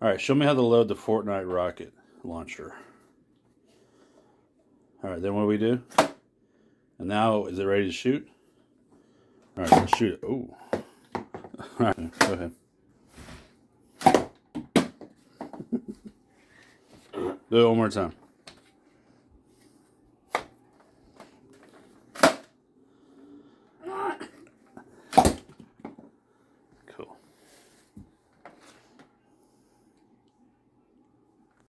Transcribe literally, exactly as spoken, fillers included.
Alright, show me how to load the Fortnite rocket launcher. Alright, then what do we do? And now, is it ready to shoot? Alright, let's shoot it. Ooh. Alright, go ahead. Do it one more time.